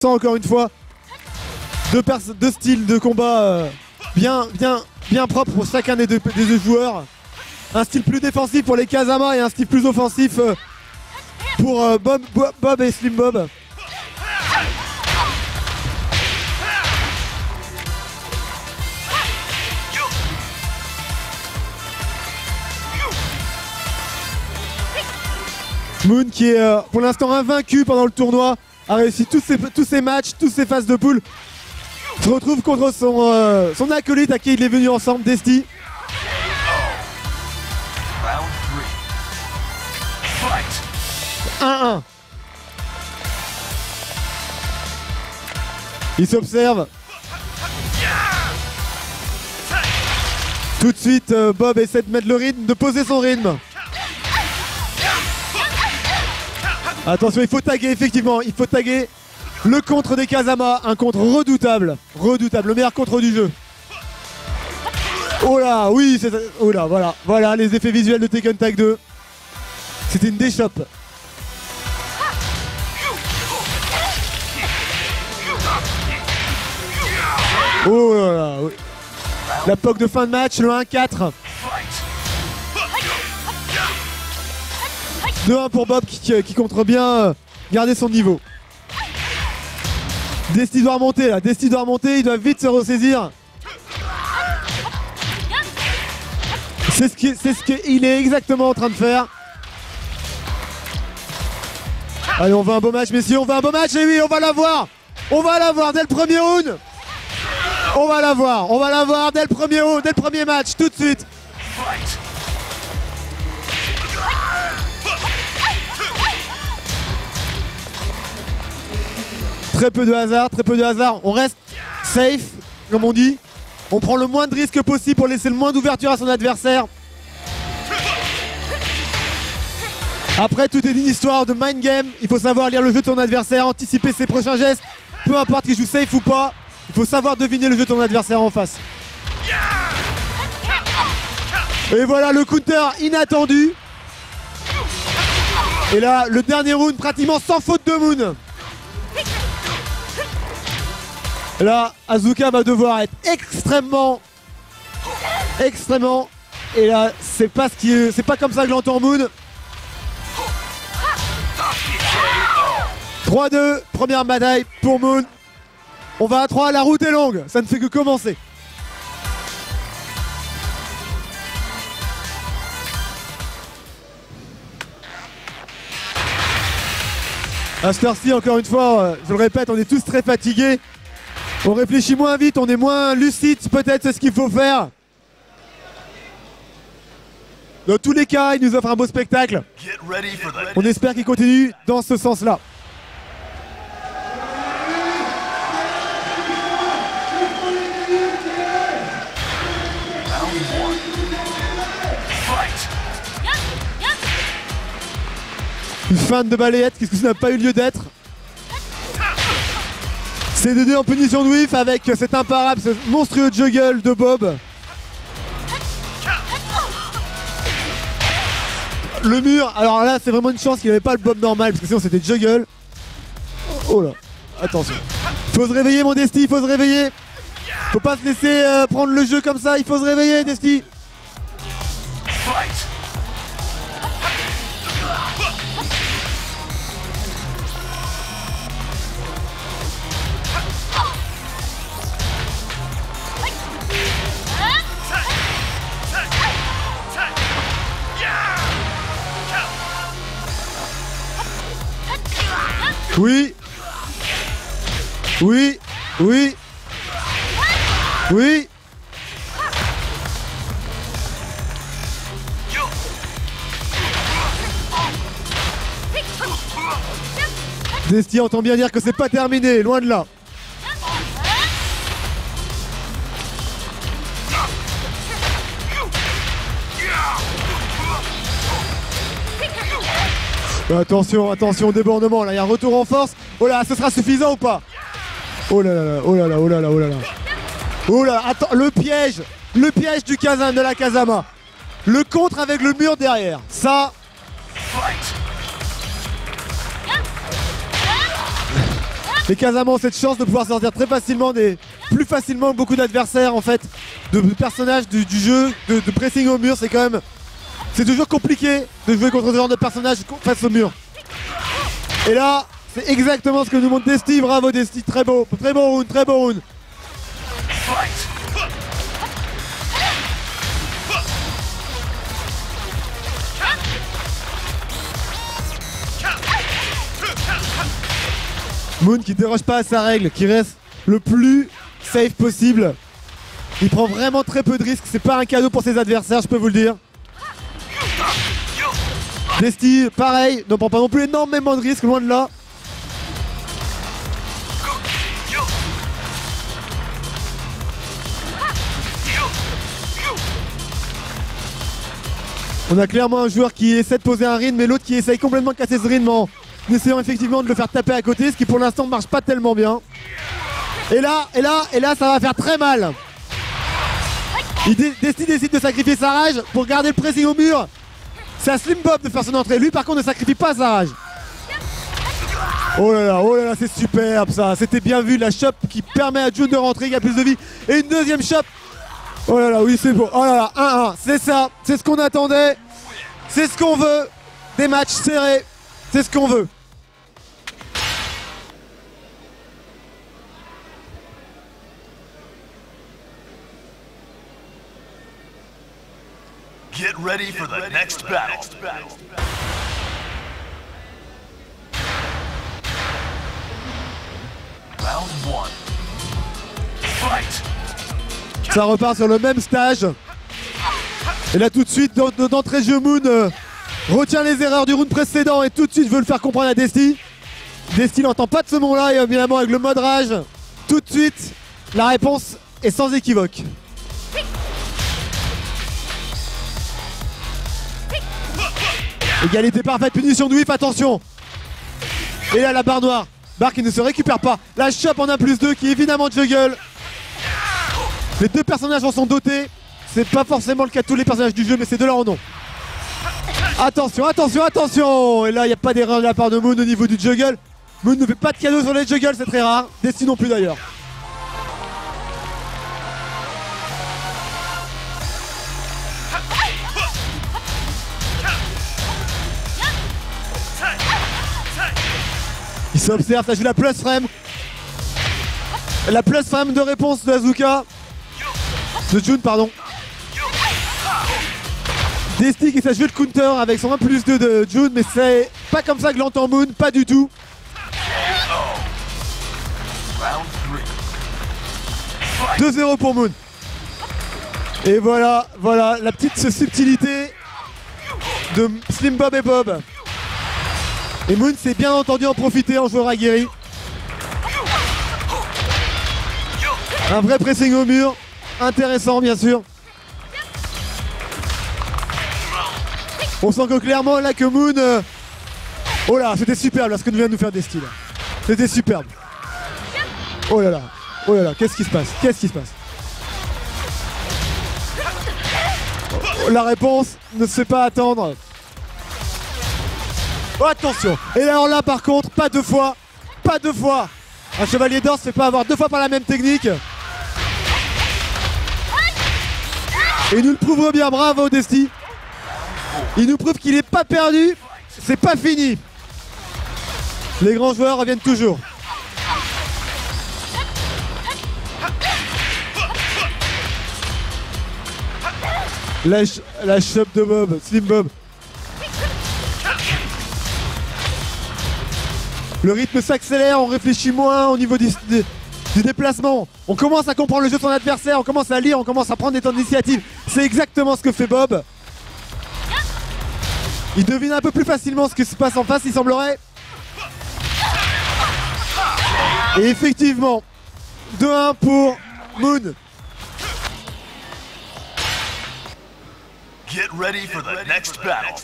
l'instant encore une fois. Deux styles de combat bien propres pour chacun des deux joueurs. Un style plus défensif pour les Kazama et un style plus offensif pour Bob et Slim Bob. Moon qui est pour l'instant invaincu pendant le tournoi, a réussi tous ses matchs, toutes ses phases de poule. Se retrouve contre son acolyte à qui il est venu ensemble, Desti. Un. Il s'observe. Tout de suite, Bob essaie de mettre le rythme, de poser son rythme. Attention, il faut taguer, effectivement, il faut taguer le contre des Kazama, un contre redoutable, le meilleur contre du jeu. Oh là, oui, oh là, voilà les effets visuels de Tekken Tag 2. C'était une déchoppe. Oh là là, oui. La POC de fin de match, le 1-4. 2-1 pour Bob qui compte bien garder son niveau. Desti doit remonter là, il doit vite se ressaisir. C'est ce qu'il est exactement en train de faire. Allez, on veut un beau match, messieurs, on veut un beau match, et oui, on va l'avoir dès le premier round. On va l'avoir dès le premier round, dès le premier match, tout de suite. Très peu de hasard, on reste safe, comme on dit. On prend le moins de risques possible pour laisser le moins d'ouverture à son adversaire. Après, tout est une histoire de mind game. Il faut savoir lire le jeu de son adversaire, anticiper ses prochains gestes. Peu importe qu'il joue safe ou pas, il faut savoir deviner le jeu de ton adversaire en face. Et voilà le counter inattendu. Et là, le dernier round pratiquement sans faute de Moon. Là, Asuka va devoir être extrêmement. Et là, c'est pas comme ça que j'entends Moon. 3-2, première bataille pour Moon. On va à 3, la route est longue, ça ne fait que commencer. À cette heure-ci, encore une fois, je le répète, on est tous très fatigués. On réfléchit moins vite, on est moins lucide, peut-être c'est ce qu'il faut faire. Dans tous les cas, il nous offre un beau spectacle. On espère qu'il continue dans ce sens-là. Une feinte de balayette, qu'est-ce que ça n'a pas eu lieu d'être? C'est de deux en punition de whiff avec cet imparable, ce monstrueux juggle de Bob. Le mur, alors là c'est vraiment une chance qu'il n'avait pas le Bob normal parce que sinon c'était juggle. Oh là, attention. Faut se réveiller mon Desti, il faut se réveiller. Faut pas se laisser prendre le jeu comme ça, il faut se réveiller Desti. Oui. Oui. Oui. Oui. Desti entend bien dire que c'est pas terminé, loin de là. Attention, attention, débordement, là, il y a un retour en force. Oh là, ce sera suffisant ou pas? Oh là là, oh là là, oh là là, oh là là. Oh là, attends, le piège du Kazan, de la Kazama. Le contre avec le mur derrière. Ça. Les Kazama ont cette chance de pouvoir sortir très facilement, plus facilement que beaucoup d'adversaires en fait, de personnages du jeu, de pressing au mur. C'est toujours compliqué de jouer contre ce genre de personnages face au mur. Et là, c'est exactement ce que nous montre Desti. Bravo Desti, très beau round, très beau round. Moon qui déroge pas à sa règle, qui reste le plus safe possible. Il prend vraiment très peu de risques, c'est pas un cadeau pour ses adversaires, je peux vous le dire. Desti, pareil, ne prend pas non plus énormément de risques, loin de là. On a clairement un joueur qui essaie de poser un rythme et l'autre qui essaye complètement de casser ce rythme en essayant effectivement de le faire taper à côté, ce qui pour l'instant ne marche pas tellement bien. Et là, ça va faire très mal. Desti décide de sacrifier sa rage pour garder le pressing au mur. C'est à Slim Bob de faire son entrée. Lui par contre ne sacrifie pas sa rage. Oh là là, c'est superbe ça. C'était bien vu, la chop qui permet à June de rentrer, qui a plus de vie. Et une deuxième chop. Oh là là, oui c'est beau. Oh là là, 1-1, c'est ça. C'est ce qu'on attendait. C'est ce qu'on veut. Des matchs serrés. C'est ce qu'on veut. Get ready for the next battle. Round 1. Fight. Ça repart sur le même stage. Et là tout de suite, d'entrée de jeu, Moon retient les erreurs du round précédent et tout de suite veut le faire comprendre à Desti. Desti n'entend pas de ce mot-là et évidemment avec le mode rage, tout de suite, la réponse est sans équivoque. Égalité parfaite, punition de whip, attention. Et là la barre noire, barre qui ne se récupère pas. La chop en 1+2 qui évidemment juggle. Les deux personnages en sont dotés. C'est pas forcément le cas de tous les personnages du jeu, mais ces deux-là en ont. Attention, attention, attention. Et là il n'y a pas d'erreur de la part de Moon au niveau du juggle. Moon ne fait pas de cadeau sur les juggles, c'est très rare. Desti non plus d'ailleurs. Il s'observe, ça joue la plus frame. La plus frame de réponse de Azuka. De June, pardon. Desti qui s'est joué le counter avec son 1+2 de June, mais c'est pas comme ça que l'entend Moon, pas du tout. 2-0 pour Moon. Et voilà, voilà la petite subtilité de Slim Bob et Bob. Et Moon s'est bien entendu en profiter en joueur aguerri. Un vrai pressing au mur, intéressant bien sûr. On sent que clairement là que Moon... Oh là, c'était superbe là ce que nous vient de nous faire Desti là. C'était superbe. Oh là là, qu'est-ce qui se passe? Qu'est-ce qui se passe? La réponse ne se fait pas attendre. Oh, attention. Et alors là par contre, pas deux fois. Pas deux fois. Un chevalier d'or se fait pas avoir deux fois par la même technique. Et il nous le prouve bien, bravo Desti. Il nous prouve qu'il n'est pas perdu. C'est pas fini. Les grands joueurs reviennent toujours. La chop de Bob, Slim Bob. Le rythme s'accélère, on réfléchit moins au niveau du déplacement. On commence à comprendre le jeu de son adversaire, on commence à lire, on commence à prendre des temps d'initiative. C'est exactement ce que fait Bob. Il devine un peu plus facilement ce qui se passe en face, il semblerait. Et effectivement, 2-1 pour Moon. Get ready for the next battle.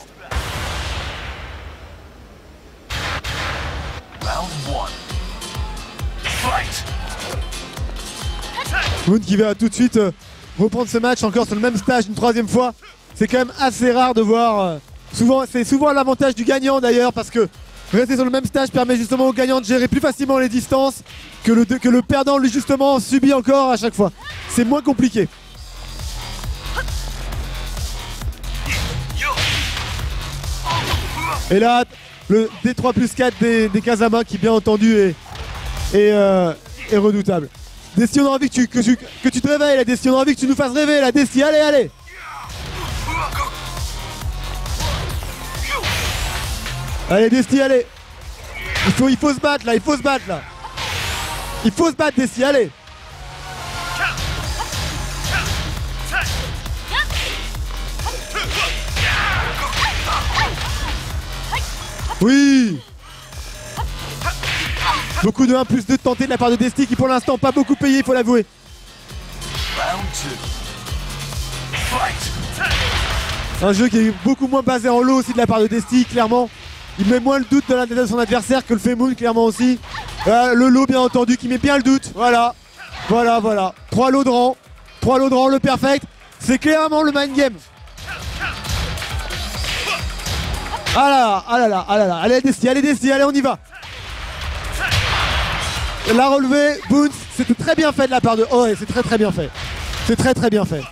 Round 1. Fight. Moon qui va tout de suite reprendre ce match encore sur le même stage une troisième fois. C'est quand même assez rare de voir. C'est souvent l'avantage du gagnant d'ailleurs parce que Rester sur le même stage permet justement au gagnant de gérer plus facilement les distances que le perdant lui justement subit encore à chaque fois. C'est moins compliqué. Et là, le D3 plus 4 des Kazama qui bien entendu est redoutable. Desti, on a envie que tu te réveilles, la Desti, on a envie que tu nous fasses rêver, la Desti, allez, allez. Allez Desti, allez. Il faut se battre là, il faut se battre là. Il faut se battre Desti, allez. Oui. Beaucoup de 1 plus 2 de tenter de la part de Desti qui pour l'instant pas beaucoup payé, il faut l'avouer. Un jeu qui est beaucoup moins basé en lot aussi de la part de Desti, clairement. Il met moins le doute de son adversaire que le fait Moon, clairement aussi. Le lot bien entendu qui met bien le doute, voilà. Voilà, voilà. 3 lots de rang, 3 lots de rang, le perfect. C'est clairement le mind game. Ah là là, ah là là, ah là là. Allez Desti, allez on y va. La relevée, Boons, c'était très bien fait de la part de... Oh ouais, c'est très bien fait. C'est très bien fait.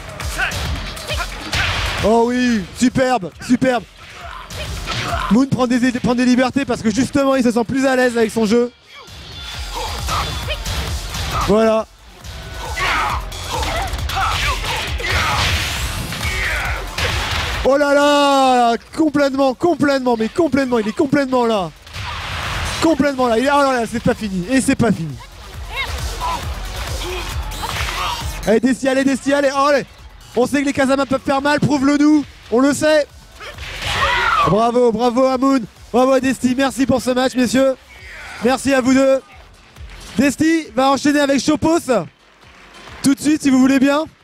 Oh oui, superbe, superbe. Moon prend des libertés parce que justement il se sent plus à l'aise avec son jeu. Voilà. Oh là là, complètement, mais complètement, il est complètement là. Complètement là, il est... Oh là là, c'est pas fini, et c'est pas fini. Allez Desti, allez, oh, allez. On sait que les Kazama peuvent faire mal, prouve-le nous, on le sait. Bravo, bravo à Moon, bravo à Desti, merci pour ce match messieurs. Merci à vous deux. Desti va enchaîner avec Chopos tout de suite si vous voulez bien.